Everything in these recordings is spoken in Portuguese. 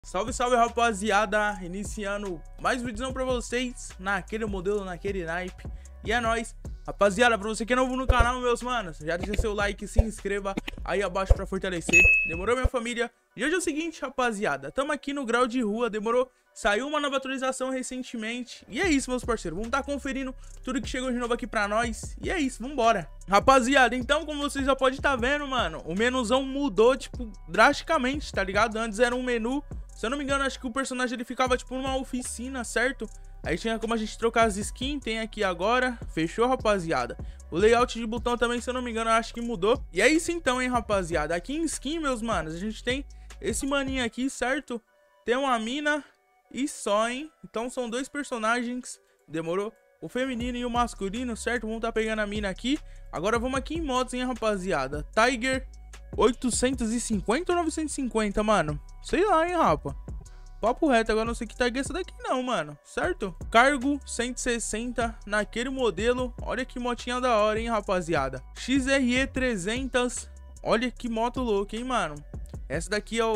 Salve, salve, rapaziada, iniciando mais um vídeo pra vocês, naquele modelo, naquele naipe. E é nóis, rapaziada, pra você que é novo no canal, meus manos, já deixa seu like, se inscreva aí abaixo pra fortalecer. Demorou, minha família? E hoje é o seguinte, rapaziada, tamo aqui no grau de rua, demorou? Saiu uma nova atualização recentemente. E é isso, meus parceiros, vamos tá conferindo tudo que chegou de novo aqui pra nós. E é isso, vambora. Rapaziada, então, como vocês já podem estar vendo, mano, o menuzão mudou, tipo, drasticamente, tá ligado? Antes era um menu, se eu não me engano, acho que o personagem ele ficava, tipo, numa oficina, certo? Aí tinha como a gente trocar as skins, tem aqui agora. Fechou, rapaziada? O layout de botão também, se eu não me engano, eu acho que mudou. E é isso então, hein, rapaziada? Aqui em skin, meus manos, a gente tem esse maninho aqui, certo? Tem uma mina e só, hein? Então são dois personagens, demorou? O feminino e o masculino, certo? Vamos tá pegando a mina aqui. Agora vamos aqui em modos, hein, rapaziada? Tiger 850 ou 950, mano? Sei lá, hein, rapa? Papo reto, agora não sei que tag é essa daqui não, mano, certo? Cargo 160 naquele modelo. Olha que motinha da hora, hein, rapaziada? XRE 300. Olha que moto louca, hein, mano? Essa daqui é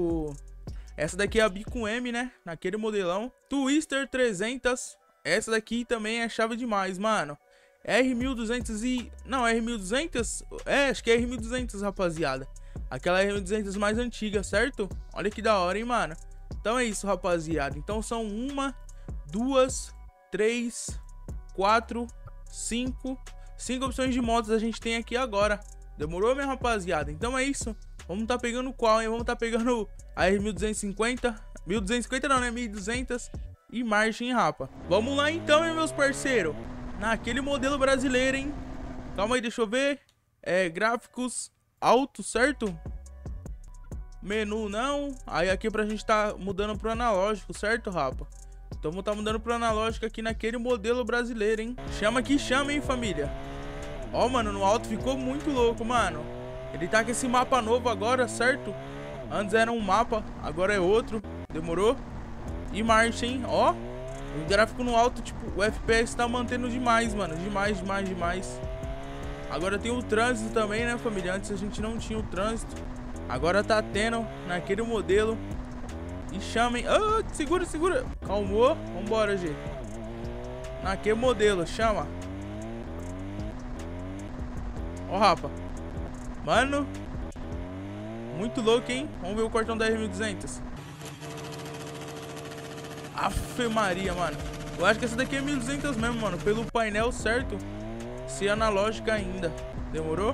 essa daqui é a Bico M, né? Naquele modelão. Twister 300. Essa daqui também é chave demais, mano. R1200 e... Não, R1200? É, acho que é R1200, rapaziada. Aquela R1200 mais antiga, certo? Olha que da hora, hein, mano? Então é isso, rapaziada. Então são 1, 2, 3, 4, 5 opções de motos a gente tem aqui agora. Demorou, minha rapaziada? Então é isso. Vamos tá pegando qual, hein? Vamos tá pegando a R1250. 1250 não, né? 1200. E marcha, hein, rapa? Vamos lá então, hein, meus parceiros? Naquele modelo brasileiro, hein? Calma aí, deixa eu ver. Gráficos alto, certo? Menu não. Aí aqui pra gente tá mudando pro analógico, certo, rapa? Então vamos tá mudando pro analógico aqui naquele modelo brasileiro, hein? Chama que chama, hein, família? Ó, mano, no alto ficou muito louco, mano. Ele tá com esse mapa novo agora, certo? Antes era um mapa, agora é outro. Demorou? E marcha, hein? Ó, o gráfico no alto, tipo, o FPS tá mantendo demais, mano. Demais, demais, demais. Agora tem o trânsito também, né, família? Antes a gente não tinha o trânsito. Agora tá tendo naquele modelo. E chamem... Ah, segura, segura. Calmou. Vambora, G. Naquele modelo, chama. Ó, rapa. Mano. Muito louco, hein? Vamos ver o cortão da R1200. Afe Maria, mano. Eu acho que essa daqui é 1200 mesmo, mano. Pelo painel, certo? Se analógica ainda. Demorou?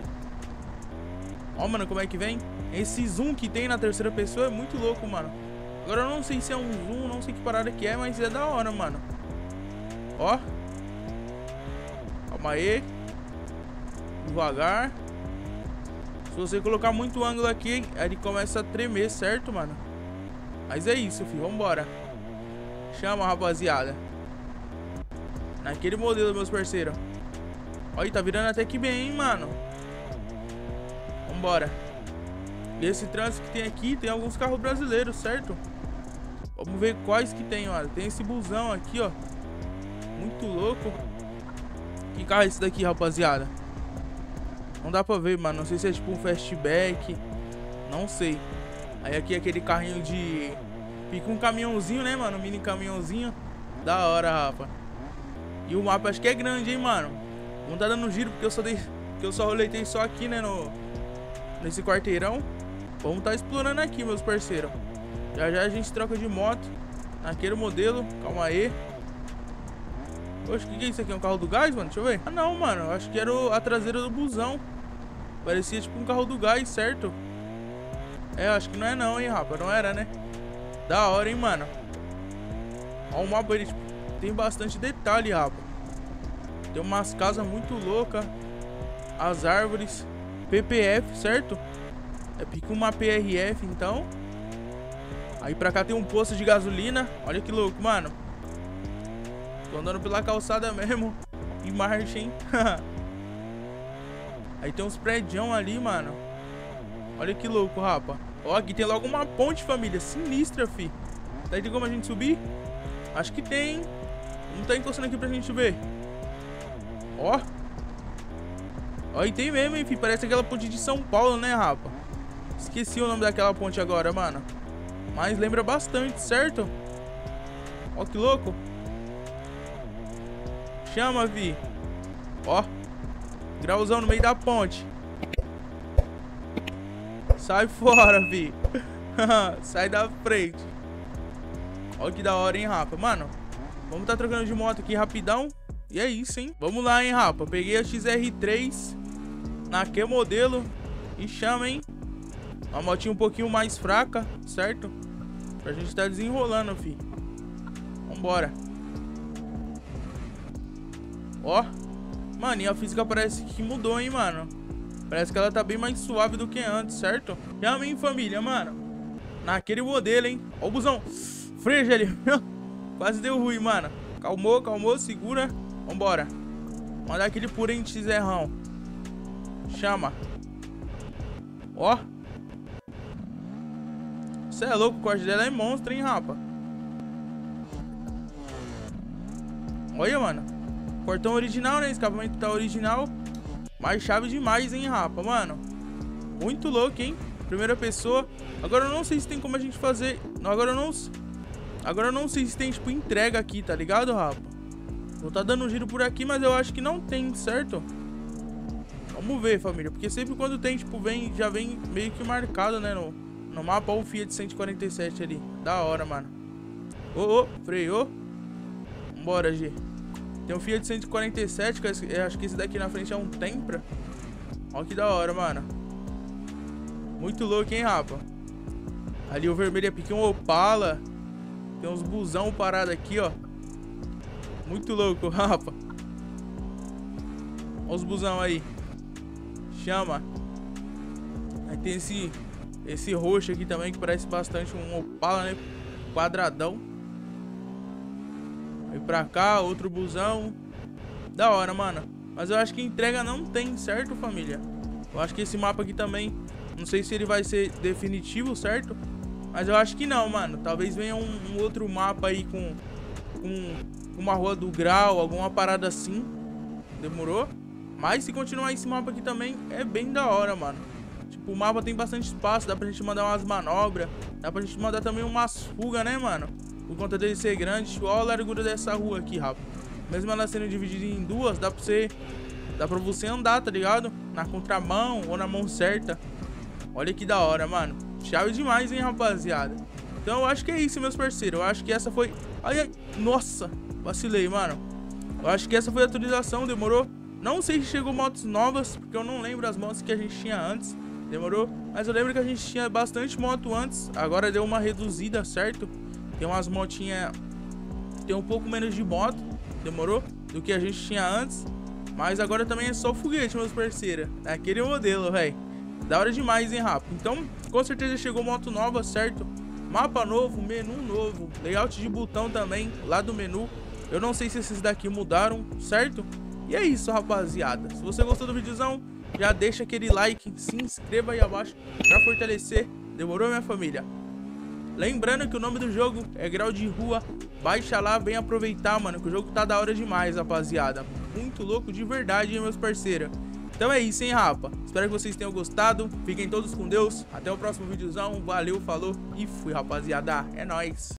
Ó, mano, como é que vem? Esse zoom que tem na terceira pessoa é muito louco, mano. Agora eu não sei se é um zoom, não sei que parada que é, mas é da hora, mano. Ó. Calma aí. Devagar. Se você colocar muito ângulo aqui, ele começa a tremer, certo, mano? Mas é isso, filho. Vambora. Chama, rapaziada. Naquele modelo, meus parceiros. Olha, tá virando até que bem, hein, mano. Vambora. E esse trânsito que tem aqui, tem alguns carros brasileiros, certo? Vamos ver quais que tem, olha. Tem esse busão aqui, ó. Muito louco. Que carro é esse daqui, rapaziada? Não dá pra ver, mano. Não sei se é tipo um fastback. Não sei. Aí aqui é aquele carrinho de... Fica um caminhãozinho, né, mano? Um mini caminhãozinho. Da hora, rapa. E o mapa acho que é grande, hein, mano. Não tá dando giro porque eu só roletei só aqui, né, nesse quarteirão. Vamos tá explorando aqui, meus parceiros. Já já a gente troca de moto naquele modelo. Calma aí. Oxe, o que é isso aqui? É um carro do gás, mano? Deixa eu ver. Ah, não, mano. Acho que era a traseira do busão. Parecia tipo um carro do gás, certo? É, acho que não é não, hein, rapa. Não era, né? Da hora, hein, mano. Ó, o mapa, ele tipo, tem bastante detalhe, rapa. Tem umas casas muito loucas. As árvores. PPF, certo? É pica uma PRF, então. Aí pra cá tem um posto de gasolina. Olha que louco, mano. Tô andando pela calçada mesmo. E marcha, hein? Aí tem uns prédios ali, mano. Olha que louco, rapa. Ó, aqui tem logo uma ponte, família. Sinistra, fi. Daí tem como a gente subir? Acho que tem. Vamos tá encostando aqui pra gente ver. Ó. Ó, e tem mesmo, hein, fi. Parece aquela ponte de São Paulo, né, rapa? Esqueci o nome daquela ponte agora, mano. mas lembra bastante, certo? Ó que louco. Chama, vi. Ó. Grauzão no meio da ponte. Sai fora, vi. Sai da frente. Ó que da hora, hein, rapa. Mano, vamos tá trocando de moto aqui rapidão. E é isso, hein. Vamos lá, hein, rapa. Peguei a XR3 naquele modelo. E chama, hein. Uma motinha um pouquinho mais fraca, certo? Pra gente tá desenrolando, fi. Vambora. Ó. Mano, e a física parece que mudou, hein, mano. Parece que ela tá bem mais suave do que antes, certo? Chama, hein, família, mano. Naquele modelo, hein. Ó o busão. Freja ali. Quase deu ruim, mano. Calmou, calmou, segura. Vambora. Mandar aquele purente zerrão. Chama. Ó. Você é louco, o corte dela é monstro, hein, rapa. Olha, mano. Portão original, né? Escapamento tá original. Mas chave demais, hein, rapa, mano. Muito louco, hein. Primeira pessoa. Agora eu não sei se tem como a gente fazer. Agora eu não sei se tem, tipo, entrega aqui, tá ligado, rapa? Vou tá dando um giro por aqui, mas eu acho que não tem, certo? Vamos ver, família. Porque sempre quando tem, tipo, já vem meio que marcado, né, no mapa. Ó, o Fiat 147 ali. Da hora, mano. Ô, freou. Vambora, G. Tem um Fiat 147, que eu acho que esse daqui na frente é um Tempra. Ó que da hora, mano. Muito louco, hein, rapa. Ali o vermelho é pequeno Opala. Tem uns busão parado aqui, ó. Muito louco, rapa. Olha os busão aí. Chama. Aí tem esse roxo aqui também, que parece bastante um Opala, né? Quadradão. Aí pra cá, outro busão. Da hora, mano. Mas eu acho que entrega não tem, certo, família? Eu acho que esse mapa aqui também, não sei se ele vai ser definitivo, certo? Mas eu acho que não, mano. Talvez venha um outro mapa aí com uma rua do grau, alguma parada assim. Demorou? Mas se continuar esse mapa aqui também, é bem da hora, mano. Tipo, o mapa tem bastante espaço, dá pra gente mandar umas manobras. Dá pra gente mandar também umas fugas, né, mano? Por conta dele ser grande. Olha a largura dessa rua aqui, rapaz. Mesmo ela sendo dividida em duas, dá pra você andar, tá ligado? Na contramão ou na mão certa. Olha que da hora, mano. Chave demais, hein, rapaziada. Então eu acho que é isso, meus parceiros. Eu acho que essa foi... Ai, ai. Nossa, vacilei, mano. Eu acho que essa foi a atualização, demorou? Não sei se chegou motos novas, porque eu não lembro as motos que a gente tinha antes. Demorou? Mas eu lembro que a gente tinha bastante moto antes. Agora deu uma reduzida, certo? Tem umas motinhas... Tem um pouco menos de moto. Demorou? Do que a gente tinha antes. Mas agora também é só foguete, meus parceiros. É aquele modelo, velho. Da hora demais, hein, rapa. Então, com certeza chegou moto nova, certo? Mapa novo, menu novo. Layout de botão também, lá do menu. Eu não sei se esses daqui mudaram, certo? E é isso, rapaziada. Se você gostou do videozão, já deixa aquele like, se inscreva aí abaixo pra fortalecer. Demorou, minha família? Lembrando que o nome do jogo é Grau de Rua. Baixa lá, vem aproveitar, mano, que o jogo tá da hora demais, rapaziada. Muito louco de verdade, hein, meus parceiros. Então é isso, hein, rapa. Espero que vocês tenham gostado. Fiquem todos com Deus. Até o próximo videozão. Valeu, falou e fui, rapaziada. É nóis.